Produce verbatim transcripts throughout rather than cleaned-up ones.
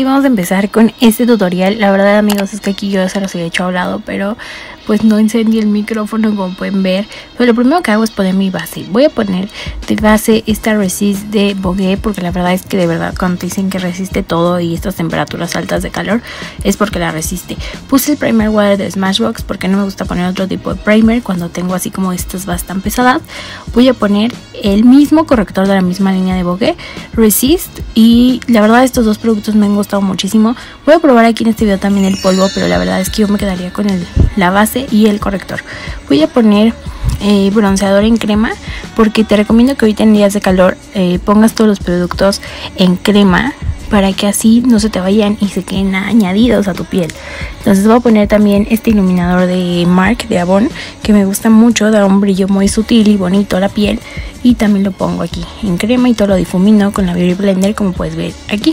vamos a empezar con este tutorial. La verdad, amigos, es que aquí yo ya se los he hecho hablado, pero pues no encendí el micrófono como pueden ver. Pero lo primero que hago es poner mi base. Voy a poner de base esta Resist de Vogue, porque la verdad es que de verdad cuando te dicen que resiste todo y estas temperaturas altas de calor es porque la resiste. Puse el primer water de Smashbox porque no me gusta poner otro tipo de primer cuando tengo así como estas bastante pesadas. Voy a poner el mismo corrector de la misma línea de Vogue, Resist, y la verdad estos dos productos me han gustado muchísimo. Voy a probar aquí en este video también el polvo, pero la verdad es que yo me quedaría con el, la base y el corrector. Voy a poner eh, bronceador en crema porque te recomiendo que ahorita en días de calor eh, pongas todos los productos en crema para que así no se te vayan y se queden añadidos a tu piel. Entonces voy a poner también este iluminador de Marc de Avon que me gusta mucho, da un brillo muy sutil y bonito a la piel, y también lo pongo aquí en crema y todo lo difumino con la Beauty Blender, como puedes ver aquí.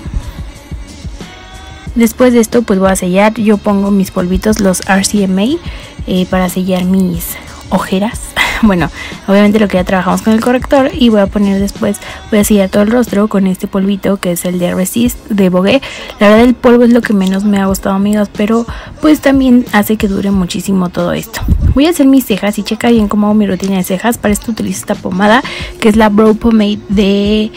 Después de esto pues voy a sellar. Yo pongo mis polvitos, los R C M A, eh, para sellar mis ojeras. Bueno, obviamente lo que ya trabajamos con el corrector, y voy a poner después, voy a sellar todo el rostro con este polvito que es el de Resist de Vogue. La verdad el polvo es lo que menos me ha gustado, amigos, pero pues también hace que dure muchísimo todo esto. Voy a hacer mis cejas y checa bien cómo hago mi rutina de cejas. Para esto utilizo esta pomada que es la Brow Pomade de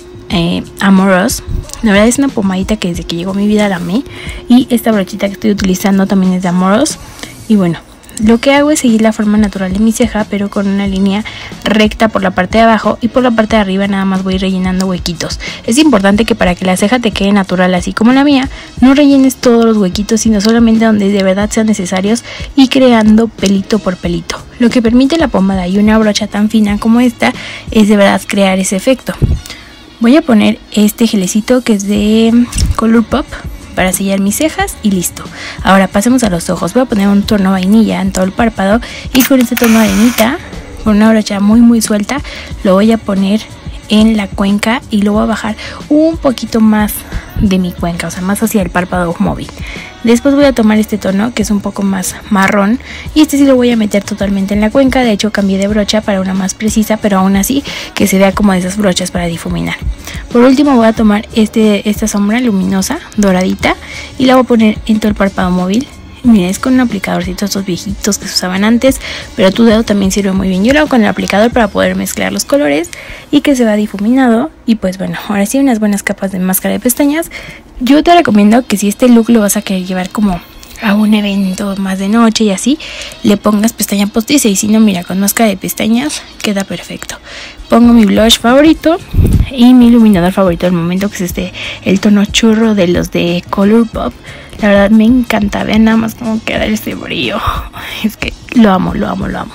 eh, Amoureuse. La verdad es una pomadita que desde que llegó a mi vida la amé, y esta brochita que estoy utilizando también es de Amoureuse. Y bueno, lo que hago es seguir la forma natural de mi ceja, pero con una línea recta por la parte de abajo, y por la parte de arriba nada más voy rellenando huequitos. Es importante que para que la ceja te quede natural así como la mía, no rellenes todos los huequitos, sino solamente donde de verdad sean necesarios, y creando pelito por pelito. Lo que permite la pomada y una brocha tan fina como esta es de verdad crear ese efecto. Voy a poner este gelecito que es de Colourpop para sellar mis cejas y listo. Ahora pasemos a los ojos. Voy a poner un tono vainilla en todo el párpado, y con este tono arenita, con una brocha muy muy suelta, lo voy a poner en la cuenca y lo voy a bajar un poquito más de mi cuenca, o sea, más hacia el párpado móvil. Después voy a tomar este tono que es un poco más marrón, y este sí lo voy a meter totalmente en la cuenca. De hecho cambié de brocha para una más precisa, pero aún así que se vea como de esas brochas para difuminar. Por último voy a tomar este, esta sombra luminosa doradita y la voy a poner en todo el párpado móvil. Miren, es con un aplicadorcito, estos viejitos que se usaban antes, pero tu dedo también sirve muy bien. Yo lo hago con el aplicador para poder mezclar los colores y que se vea difuminado. Y pues bueno, ahora sí, unas buenas capas de máscara de pestañas. Yo te recomiendo que si este look lo vas a querer llevar como a un evento más de noche y así, le pongas pestaña postiza, y si no, mira, con máscara de pestañas queda perfecto. Pongo mi blush favorito y mi iluminador favorito del momento, que es este, el tono churro de los de Colourpop. La verdad me encanta, vean nada más cómo queda este brillo. Es que lo amo, lo amo, lo amo.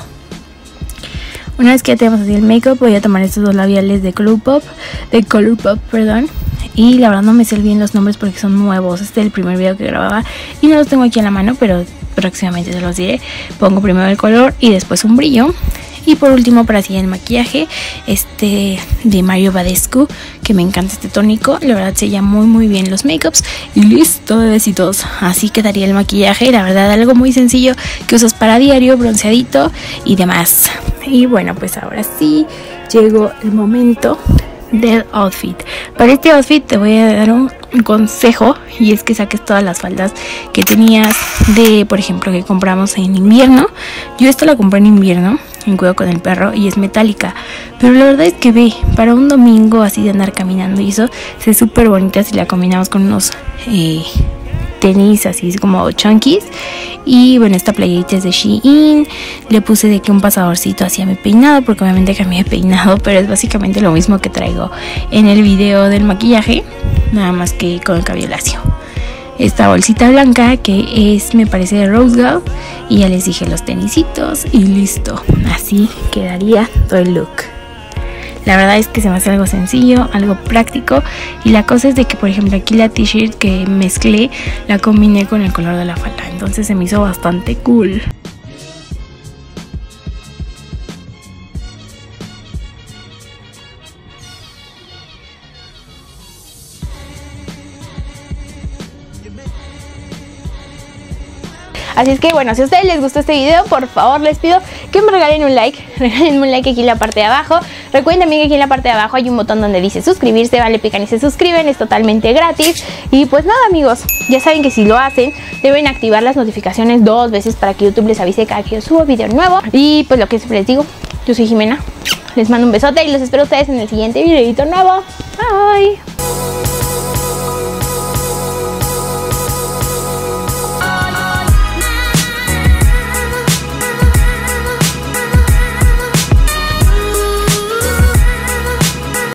Una vez que ya tenemos así el make-up, voy a tomar estos dos labiales de Colourpop, de Colourpop, perdón. Y la verdad no me sé bien los nombres porque son nuevos. Este es el primer video que grababa y no los tengo aquí en la mano, pero próximamente se los diré. Pongo primero el color y después un brillo. Y por último, para sellar el maquillaje, este de Mario Badescu, que me encanta este tónico. La verdad sella muy muy bien los makeups. Y listo, bebecitos. Así quedaría el maquillaje. La verdad, algo muy sencillo que usas para diario, bronceadito y demás. Y bueno, pues ahora sí llegó el momento del outfit. Para este outfit te voy a dar un consejo, y es que saques todas las faldas que tenías de, por ejemplo, que compramos en invierno. Yo esta la compré en invierno en Cuidado con el Perro y es metálica, pero la verdad es que ve, para un domingo así de andar caminando y eso, se ve súper bonita si la combinamos con unos eh, tenis así como chunkies. Y bueno, esta playerita es de Shein. Le puse de que un pasadorcito hacia mi peinado, porque obviamente cambié de peinado, pero es básicamente lo mismo que traigo en el video del maquillaje, nada más que con el cabello lacio. Esta bolsita blanca que es, me parece, de Rose Gold, y ya les dije los tenisitos y listo. Así quedaría todo el look. La verdad es que se me hace algo sencillo, algo práctico, y la cosa es de que, por ejemplo, aquí la t-shirt que mezclé la combiné con el color de la falda, entonces se me hizo bastante cool. Así es que bueno, si a ustedes les gustó este video, por favor les pido que me regalen un like. Regalen un like aquí en la parte de abajo. Recuerden también que aquí en la parte de abajo hay un botón donde dice suscribirse, vale, pican y se suscriben, es totalmente gratis. Y pues nada, amigos, ya saben que si lo hacen deben activar las notificaciones dos veces para que YouTube les avise cada que yo subo video nuevo. Y pues lo que siempre les digo, yo soy Jimena, les mando un besote y los espero a ustedes en el siguiente videito nuevo. Bye.